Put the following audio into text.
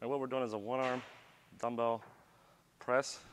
And what we're doing is a one-arm dumbbell press.